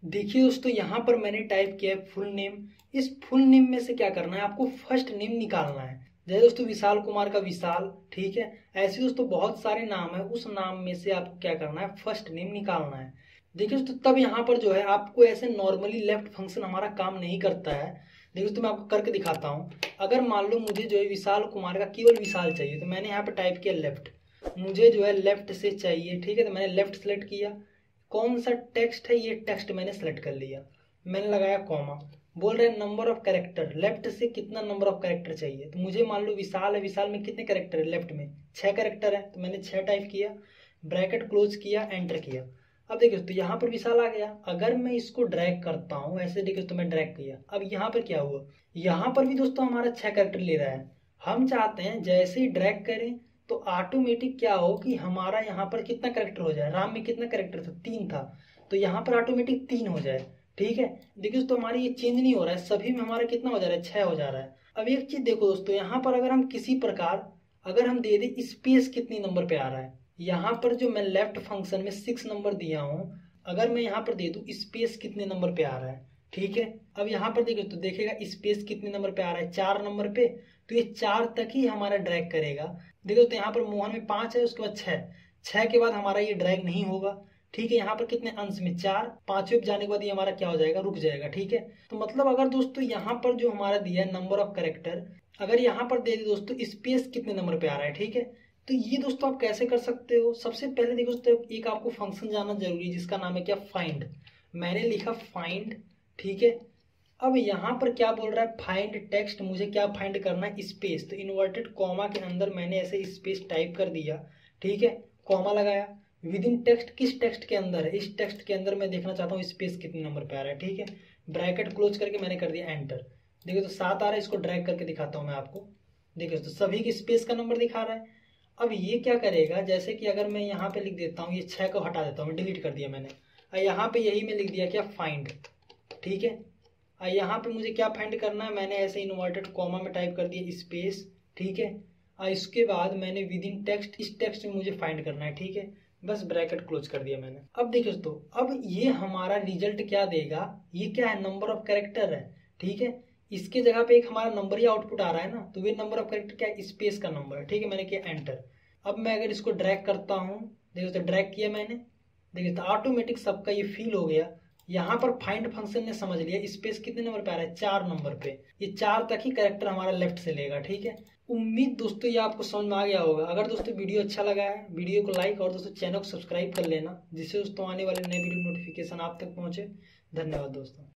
देखिए दोस्तों, यहाँ पर मैंने टाइप किया है फुल नेम। इस फुल नेम में से क्या करना है, आपको फर्स्ट नेम निकालना है। जैसे दोस्तों विशाल कुमार का विशाल, ठीक है। ऐसे दोस्तों बहुत सारे नाम है, उस नाम में से आपको क्या करना है, फर्स्ट नेम निकालना है। देखिए दोस्तों, तब यहाँ पर जो है आपको ऐसे नॉर्मली लेफ्ट फंक्शन हमारा काम नहीं करता है। देखिए दोस्तों, मैं आपको करके दिखाता हूँ। अगर मान लो मुझे जो है विशाल कुमार का केवल विशाल चाहिए, तो मैंने यहाँ पर टाइप किया लेफ्ट। मुझे जो है लेफ्ट से चाहिए, ठीक है। तो मैंने लेफ्ट सेलेक्ट किया। कौन सा टेक्स्ट है, ये टेक्स्ट मैंने सेलेक्ट कर लिया। मैंने लगाया कॉमा। बोल रहे हैं नंबर ऑफ कैरेक्टर, लेफ्ट से कितना नंबर ऑफ कैरेक्टर चाहिए। तो मुझे मान लो विशाल है, विशाल में कितने कैरेक्टर है, लेफ्ट में 6 कैरेक्टर है। तो मैंने 6 टाइप किया, ब्रैकेट क्लोज किया, एंटर किया। अब देखिए तो यहाँ पर विशाल आ गया। अगर मैं इसको ड्रैग करता हूँ ऐसे, देखिए तो मैं ड्रैग किया। अब यहाँ पर क्या हुआ, यहाँ पर भी दोस्तों हमारा 6 कैरेक्टर ले रहा है। हम चाहते हैं जैसे ही ड्रैग करें तो ऑटोमेटिक क्या हो कि हमारा यहाँ पर कितना करेक्टर हो जाए। राम में कितना करेक्टर था, 3 था। तो यहाँ पर ऑटोमेटिक 3 हो जाए, ठीक है। देखिए दोस्तों, हमारी ये चेंज नहीं हो रहा है, सभी में हमारा कितना हो जा रहा है, 6 हो जा रहा है। अब एक चीज देखो दोस्तों, यहाँ पर अगर हम किसी प्रकार अगर हम दे दें स्पेस कितनी नंबर पे आ रहा है। यहाँ पर जो मैं लेफ्ट फंक्शन में 6 नंबर दिया हूँ, अगर मैं यहाँ पर दे दूं स्पेस कितने नंबर पे आ रहा है, ठीक है। अब यहाँ पर देखिए तो देखेगा स्पेस कितने नंबर पे आ रहा है, 4 नंबर पे। तो ये 4 तक ही हमारा ड्रैग करेगा। देखो तो यहाँ पर मोहन में 5 है, उसके बाद 6, 6 के बाद हमारा ये ड्रैग नहीं होगा, ठीक है। यहाँ पर कितने अंश में 4, 5वें पे जाने के बाद ये हमारा क्या हो जाएगा, रुक जाएगा, ठीक है। तो मतलब अगर दोस्तों यहाँ पर जो हमारा दिया है नंबर ऑफ कैरेक्टर, अगर यहाँ पर दे दे दोस्तों स्पेस कितने नंबर पे आ रहा है, ठीक है। तो ये दोस्तों आप कैसे कर सकते हो, सबसे पहले देखो दोस्तों एक आपको फंक्शन जानना जरूरी है जिसका नाम है क्या, फाइंड। मैंने लिखा फाइंड, ठीक है। अब यहाँ पर क्या बोल रहा है, फाइंड टेक्स्ट। मुझे क्या फाइंड करना है, स्पेस। तो इन्वर्टेड कॉमा के अंदर मैंने ऐसे स्पेस टाइप कर दिया, ठीक है। कॉमा लगाया, विद इन टेक्स्ट, किस टेक्स्ट के अंदर है, इस टेक्स्ट के अंदर मैं देखना चाहता हूँ स्पेस कितने नंबर पे आ रहा है, ठीक है। ब्रैकेट क्लोज करके मैंने कर दिया एंटर। देखिए तो 7 आ रहा है, इसको ड्रैग करके दिखाता हूँ मैं आपको। देखिए तो सभी की स्पेस का नंबर दिखा रहा है। अब ये क्या करेगा, जैसे कि अगर मैं यहाँ पे लिख देता हूँ, ये 6 को हटा देता हूँ, डिलीट कर दिया मैंने। और यहाँ पे यही मैं लिख दिया क्या, फाइंड, ठीक है। और यहाँ पे मुझे क्या फाइंड करना है, मैंने ऐसे इन्वर्टेड कॉमा में टाइप कर दिया स्पेस, ठीक है। और इसके बाद मैंने विद इन टेक्स्ट, इस टेक्स्ट में मुझे फाइंड करना है, ठीक है। बस ब्रैकेट क्लोज कर दिया मैंने। अब देखिए दोस्तों, अब ये हमारा रिजल्ट क्या देगा, ये क्या है, नंबर ऑफ कैरेक्टर है, ठीक है। इसके जगह पे एक हमारा नंबर ही आउटपुट आ रहा है ना, तो वे नंबर ऑफ कैरेक्टर क्या है, स्पेस का नंबर है, ठीक है। मैंने किया एंटर। अब मैं अगर इसको ड्रैग करता हूँ, देखिए तो ड्रैग किया मैंने, देखिए तो ऑटोमेटिक सबका ये फिल हो गया। यहाँ पर फाइंड फंक्शन ने समझ लिया स्पेस कितने नंबर पे आ रहा है, 4 नंबर पे। ये 4 तक ही कैरेक्टर हमारा लेफ्ट से लेगा, ठीक है। उम्मीद दोस्तों ये आपको समझ में आ गया होगा। अगर दोस्तों वीडियो अच्छा लगा है, वीडियो को लाइक और दोस्तों चैनल को सब्सक्राइब कर लेना, जिससे दोस्तों आने वाले नए वीडियो नोटिफिकेशन आप तक पहुंचे। धन्यवाद दोस्तों।